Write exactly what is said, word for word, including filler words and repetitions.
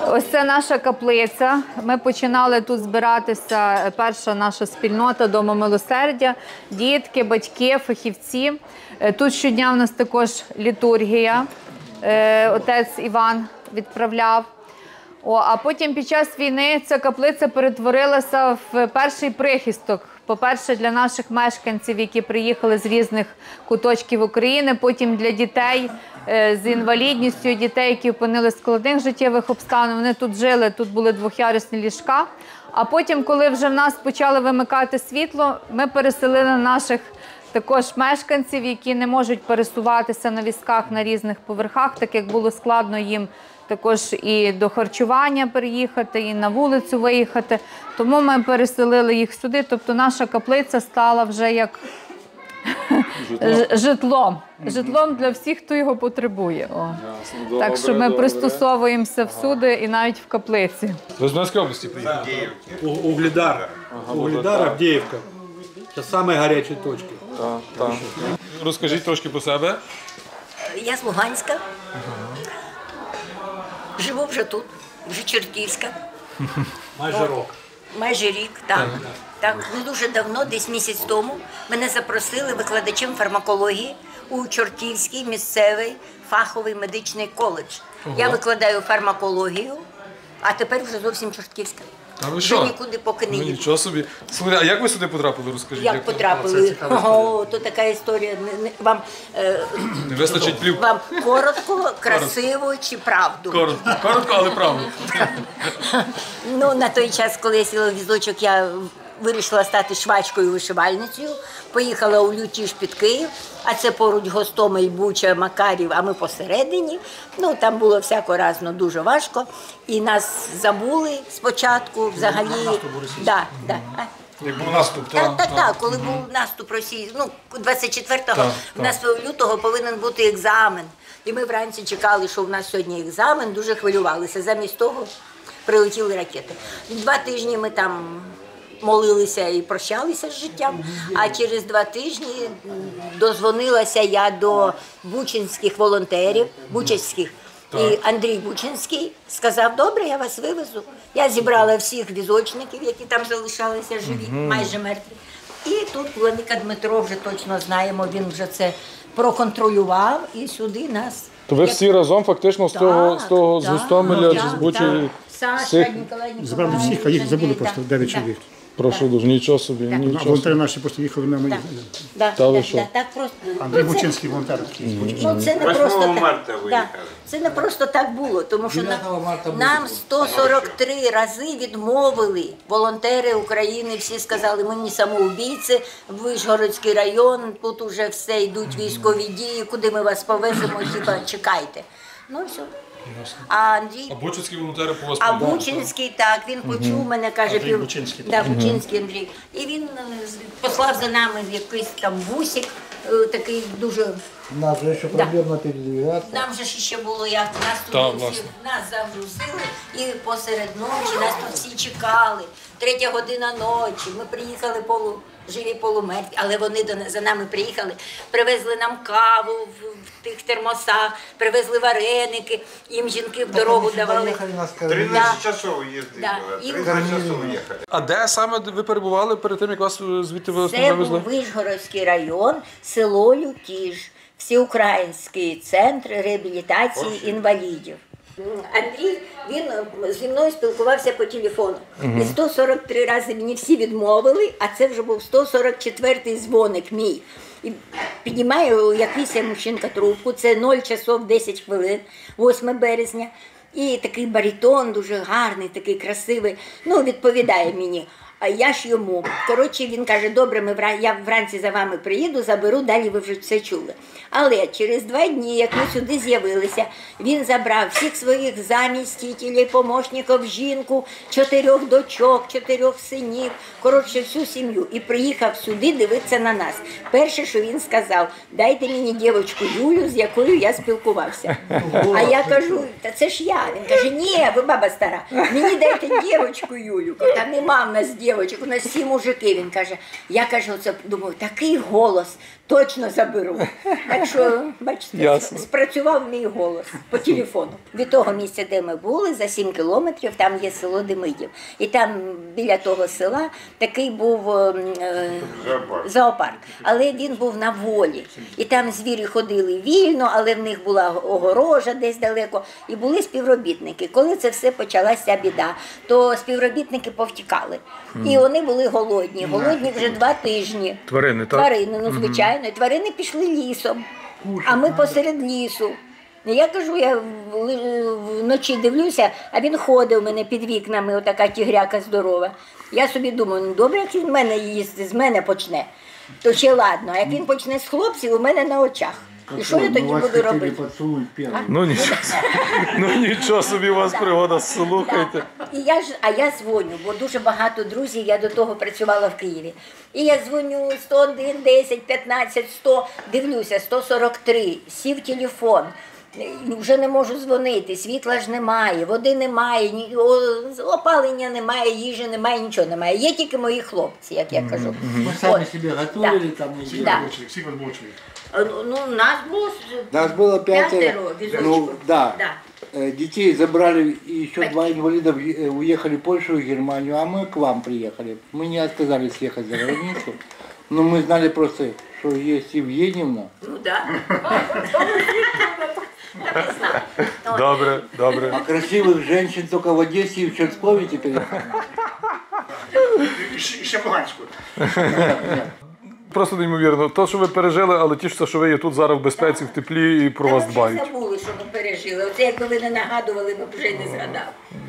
Ось це наша каплиця. Ми починали тут збиратися, перша наша спільнота Дому Милосердя, дітки, батьки, фахівці. Тут щодня в нас також літургія, отець Іван відправляв. О, а потім під час війни ця каплиця перетворилася в перший прихисток. По-перше, для наших мешканців, які приїхали з різних куточків України, потім для дітей з інвалідністю, дітей, які опинилися в складних життєвих обставин. Вони тут жили, тут були двох'ярусні ліжка. А потім, коли вже в нас почали вимикати світло, ми переселили наших також мешканців, які не можуть пересуватися на візках на різних поверхах, так як було складно їм також і до харчування переїхати, і на вулицю виїхати. Тому ми переселили їх сюди. Тобто наша каплиця стала вже як житлом, житлом, житлом для всіх, хто його потребує. О. Ясно, так що ми добре. Пристосовуємося всюди і навіть в каплиці. Ви з Донецької області приїхали? Угледар. Ага, Угледар, Авдіївка. Це самі гарячі точки. Так, так. Розкажіть трошки про себе. Я з Луганська. Живу вже тут, вже Чортківська. Майже рік. Майже рік, так. Так, не дуже давно, десь місяць тому, мене запросили викладачем фармакології у Чортківський місцевий фаховий медичний коледж. Ого. Я викладаю фармакологію, а тепер вже зовсім Чортківська. А ви що? Вже нікуди поки не їду. їду. Нічого собі. Слухайте, а як ви сюди потрапили, розкажіть? Як, як потрапили? О, то така історія. Вам, е, не вистачить плівки. Вам коротко, красиво чи правду? Коротко, коротко, але правду. Ну, на той час, коли я сіла в візочок, я вирішила стати швачкою-вишивальницею. Поїхала у Лютіж під Київ, а це поруч Гостомель, Буча, Макарів, а ми посередині. Ну, там було всяко разно дуже важко. І нас забули спочатку, взагалі. Да, да. Як був наступ, так? Так, так, та. так. Коли був наступ Росії, ну, двадцять четвертого в нас лютого повинен бути екзамен. І ми вранці чекали, що в нас сьогодні екзамен, дуже хвилювалися. Замість того прилетіли ракети. Два тижні ми там молилися і прощалися з життям, а через два тижні дозвонилася я до бучинських волонтерів, бучинських, і Андрій Бучинський сказав, добре, я вас вивезу. Я зібрала всіх візочників, які там залишалися живі, майже мертві. І тут владика Дмитро, вже точно знаємо, він вже це проконтролював і сюди нас. То ви всі разом фактично з того, з того, з Гостомеля, чи з Бучі? Саша, Ніколай Ніколаєвич. Забрали всіх, а їх забули просто дев'ять чоловік. Прошу дуже, нічого собі, нічого. Волонтери наші просто їхали на мої. Так, так просто. Андрій Бучинський волонтер. Ну, це не просто так. Да. Це не просто так було, тому що на, нам сто сорок три рази відмовили волонтери України, всі сказали, ми не самоубійці, Вишгородський район, тут уже все, йдуть військові дії, куди ми вас повеземо, хіба чекайте. Ну, все. А Андрій... А Бучинські волонтери по вас А Бучинський, так, він почув угу. мене, каже, Андрій пів... Бучинський. Да, Бучинський Андрій. І він послав за нами якийсь там бусик, такий дуже... Нас вже ще проблемно передвигатися. Нам же ще було, як нас тут Так, всі, власне. нас загрузили і посеред ночі нас тут всі чекали. Третя година ночі, ми приїхали полу, живі полумертві, але вони до нас, за нами приїхали, привезли нам каву в, в тих термосах, привезли вареники, їм жінки в дорогу давали. тринадцять часов їздили, Да. тринадцять часов їхали. А де саме ви перебували перед тим, як вас звідти Це вивезли? був Вишгородський район, село Лютіж, Всеукраїнський центр реабілітації інвалідів. Андрій, він зі мною спілкувався по телефону. Uh-huh. І сто сорок три рази мені всі відмовили, а це вже був сто сорок четвертий дзвоник мій. І піднімаю якийсь мужчинка трубку, це нуль часов десять хвилин, восьме березня. І такий баритон, дуже гарний, такий красивий, ну, відповідає мені. А я ж йому. Коротше, він каже, добре, ми вран... я вранці за вами приїду, заберу, далі ви вже все чули. Але через два дні, як ми сюди з'явилися, він забрав всіх своїх замістителів, помощників, жінку, чотирьох дочок, чотирьох синів, коротше, всю сім'ю. І приїхав сюди дивитися на нас. Перше, що він сказав, дайте мені дівчинку Юлю, з якою я спілкувався. А я кажу, та це ж я. Він каже, ні, ви баба стара, мені дайте дівчинку Юлю. Та нема в нас дівчинки. дівчинок, у нас всі мужики. Він каже, я кажу, оце думаю, такий голос точно заберу. Так що, бачите, Ясно. спрацював мій голос по телефону. Від того місця, де ми були, за сім кілометрів, там є село Демидів. І там біля того села такий був е, Зоопарк. зоопарк. Але він був на волі. І там звірі ходили вільно, але в них була огорожа десь далеко. І були співробітники. Коли це все почалася біда, то співробітники повтікали. І вони були голодні. Голодні вже два тижні. Тварини, так? Тварини, ну звичайно. І тварини пішли лісом, а ми посеред лісу. І я кажу, я в- ли- вночі дивлюся, а він ходить у мене під вікнами, отака тігряка здорова. Я собі думаю, ну добре, як він в мене їсти, з мене почне, то ще ладно. А як він почне з хлопців, у мене на очах. І що я тоді Ну, вас буду хотели робити? поцелуй первый. Ну нічого, ну нічого собі у вас пригода, слухайте. І я ж, а я дзвоню, бо дуже багато друзів, я до того працювала в Києві. І я дзвоню сто один, десять, п'ятнадцять, сто, дивлюся, сто сорок три, сів телефон. Вже не можу дзвонити, світла ж немає, води немає, ні, о, опалення немає, їжі немає, нічого немає. Є тільки мої хлопці, як я кажу. Мы сами От. себе готовили Да. там. и Да. Всіх вас було чоловік. Ну, ну, нас було ж Нас было пятеро. пятеро візочку. Ну, да. Да. Э, Детей забрали, и еще Какие? два инвалида э, уехали в Польшу и Германию, а мы к вам приехали. Мы не отказались ехать за границу, но мы знали просто, что есть Евгеньевна. Ну, да. Я не знаю. От. Добре, добре. А красивых женщин только в Одессе и в Черскове теперь. І ще- і ще в Луганську. Просто неймовірно. То, що ви пережили, але тішиться, що ви є тут зараз в безпеці, в теплі і про Та вас ми вже дбають. забули, що ми пережили. Оце якби ви не нагадували, ми б вже й не згадали.